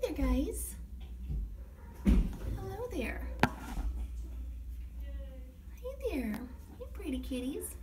there, guys. Hello there. Hey there. Hey, pretty kitties.